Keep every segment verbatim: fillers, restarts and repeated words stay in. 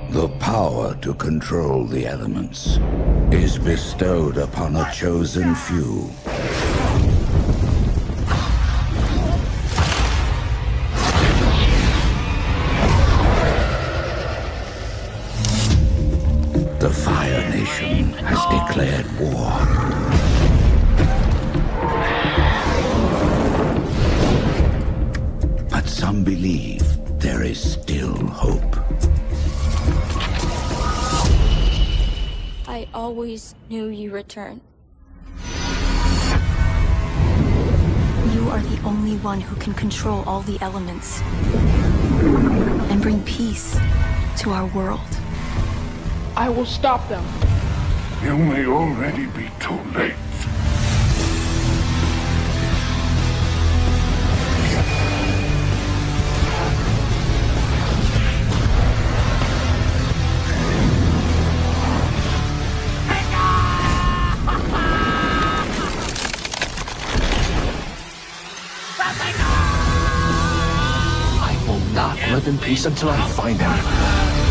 The power to control the elements is bestowed upon a chosen few. The Fire Nation has declared war. But some believe there is still hope. I always knew you returned. You are the only one who can control all the elements and bring peace to our world. I will stop them. You may already be too late. I will not live in peace until I find him.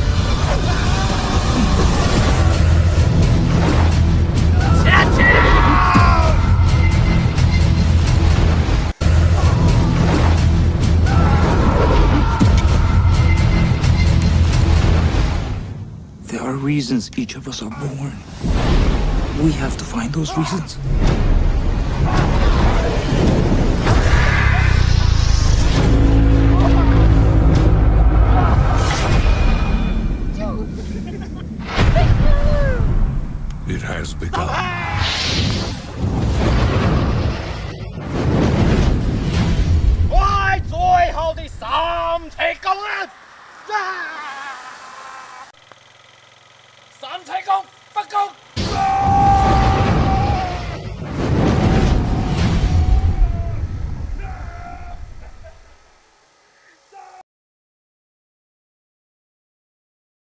There are reasons each of us are born. We have to find those reasons. It has begun. 快最後的三尺功啊！